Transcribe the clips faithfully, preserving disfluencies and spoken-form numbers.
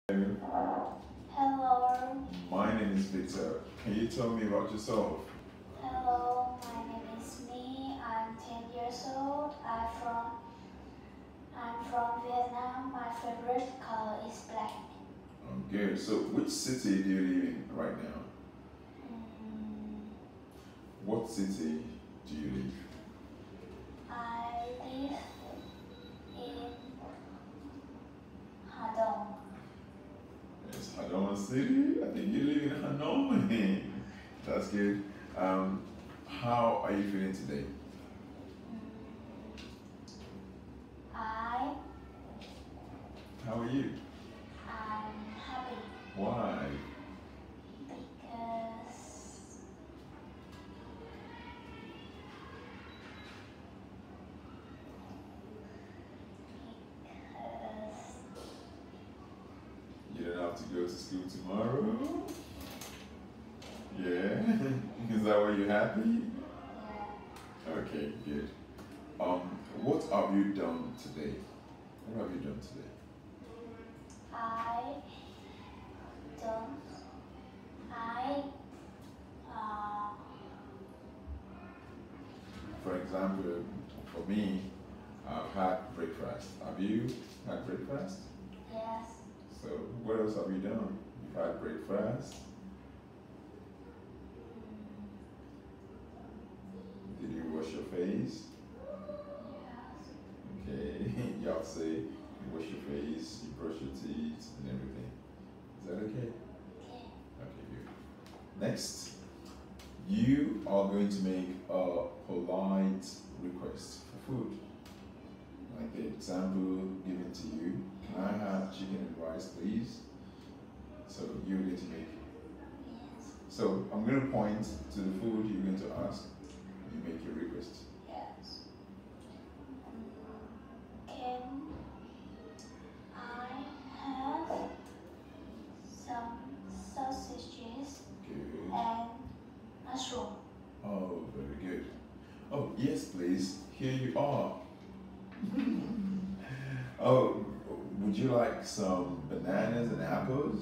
Hello. My name is Victor. Can you tell me about yourself? Hello, my name is Mi. I'm ten years old. I'm from I'm from Vietnam. My favorite color is black. Oh, good. So, which city do you live in right now? Mm, What city do you live? I live in Hà It's Hanoi City. I think you live in Hanoi. That's good. Um, how are you feeling today? I How are you? am happy Why? because because You don't have to go to school tomorrow? Yeah. Is that why you're happy? yeah, Okay, good. Um, what have you done today? What have you done today? I don't I uh For example, for me, I've had breakfast. Have you had breakfast? yes. So, what else have you done? You've had breakfast. Did you wash your face? Yes. Okay, you have to say you wash your face, you brush your teeth, and everything. Is that okay? Okay. Okay, good. Next, you are going to make a polite request for food. Like the example given to you. Can I have chicken and rice, please? So you're going to make. Yes. So I'm going to point to the food you're going to ask. You make your request. Yes. Can I have some sausages Good. and mushroom? Oh, very good. Oh, yes, please. Here you are. Oh, would you like some bananas and apples?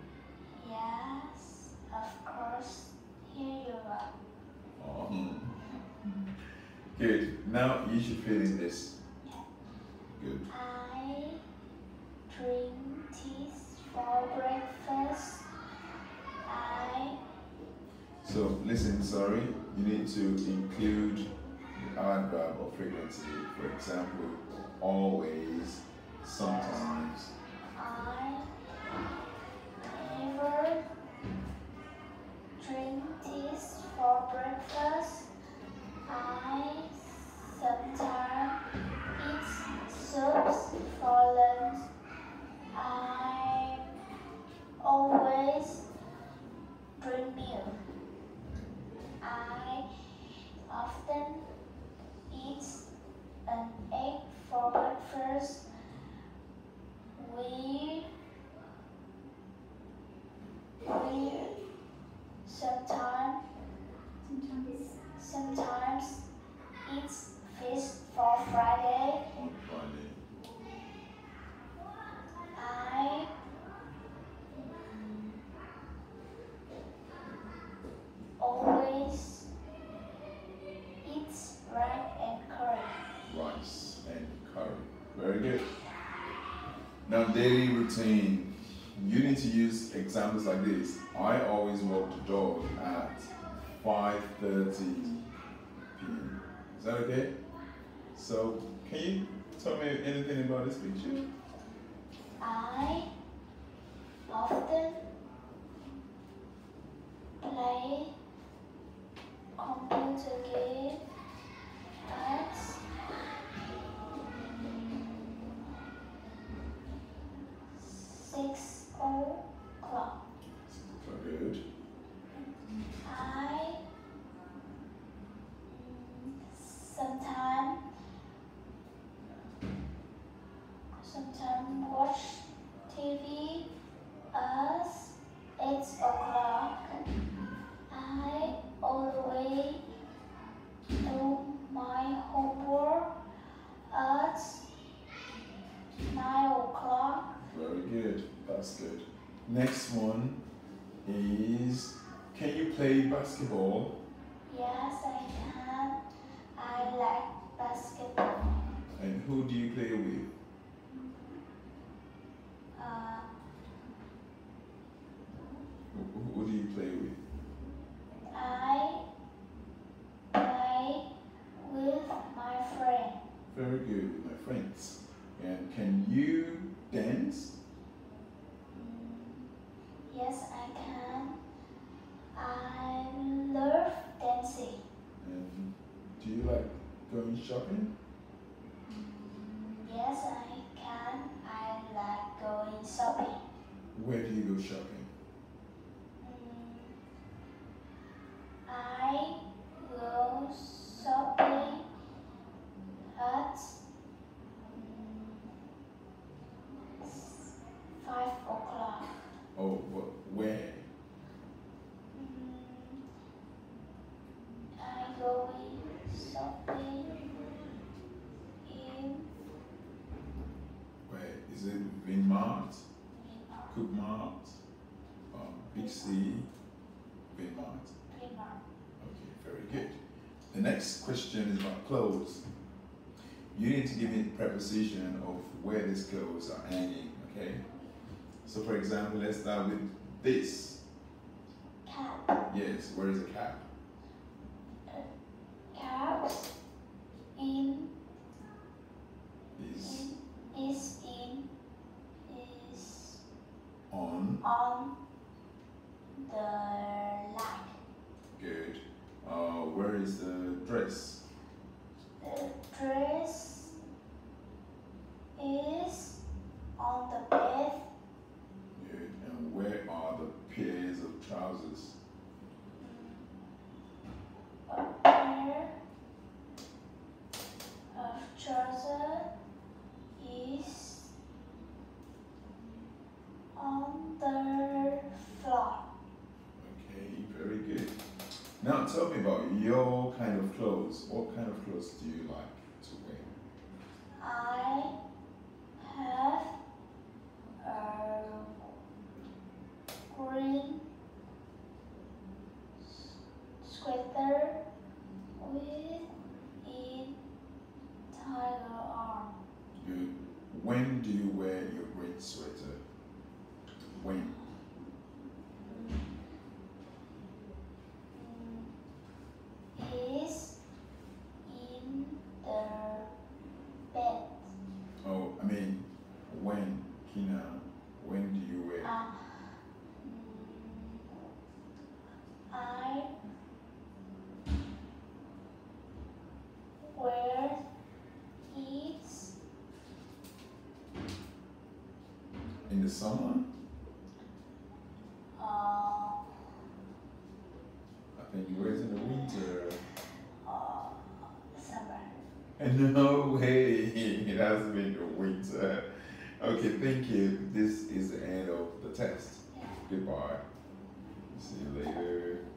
Yes, of course. Here you are. Oh. Good. Now you should fill in this. Good. I drink tea for breakfast. I So listen, sorry, you need to include the adverb of frequency. For example, always, sometimes. I never drink tea for breakfast. I sometimes eat soups for lunch. I always drink milk. I often eat an egg for breakfast. We we sometimes sometimes eat fish for Friday. On Friday. I always eat rice and curry. Rice and curry. Very good. Now, daily routine. You need to use examples like this. I always walk the dog at five thirty p m Is that okay? So, can you tell me anything about this picture? I often play computer game at six o'clock. Very good. I sometimes sometimes watch T V at eight o'clock. I always do my homework at nine o'clock. Very good. That's good. good. Next one is, can you play basketball? Yes, I can. I like basketball. And who do you play with? Uh, Who, who do you play with? I play with my friend. Very good, with my friends. And can you dance? Mm, Yes, I can. I love dancing. And do you like going shopping? Yes, I can. I like going shopping. Where do you go shopping? Mm, I go shopping at mm, five o'clock. Oh, wh- where? Mm, I go shopping in Where? Is it Vinmart, Cookmart, um, Big C, Vinmart? Primark. Okay, very good. The next question is about clothes. You need to give me the preposition of where these clothes are hanging, okay? So for example, let's start with this. Cap. Yes, where is the cap? Caps in Is in is in is on. on the leg. Good. Uh, where is the dress? The dress is on the bed. Good. And where are the pairs of trousers? A pair of trousers is on the floor. Okay, very good. Now tell me about your kind of clothes. What kind of clothes do you like to wear? I have a green sweater with a tiger arm. Good. When do you wear your green sweater? When? Mm, Is in the bed. Oh, I mean, when, Kina, when do you wear? Uh, mm, I wear it In the summer? uh, I think you wear it in the winter. uh, summer. And no way, it has been the winter. Okay, thank you. This is the end of the test. Yeah. Goodbye. See you later.